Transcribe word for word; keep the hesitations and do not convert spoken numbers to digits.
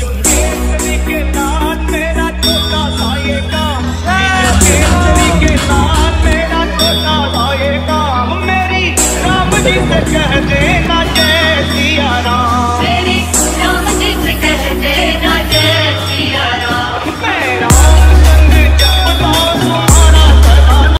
केसरी के लाल मेरा छोटा साएगा, केसरी के लाल मेरा छोटा साएगा। मेरी राम जी से कह देना जय सिया राम।